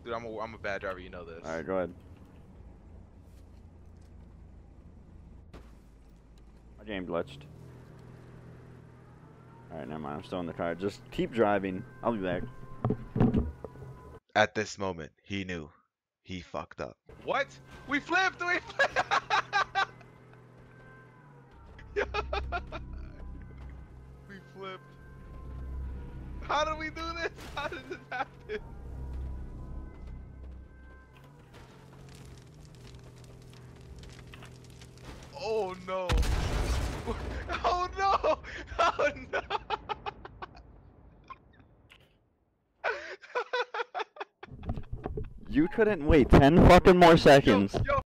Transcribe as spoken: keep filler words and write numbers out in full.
Dude, I'm a, I'm a bad driver, you know this. Alright, go ahead. My game glitched. Alright, never mind. I'm still in the car. Just keep driving. I'll be back. At this moment, he knew. He fucked up. What? We flipped! We flipped! We flipped. How did we do this? How did this happen? Oh no! Oh no! Oh no! You couldn't wait ten fucking more seconds. Yo, yo.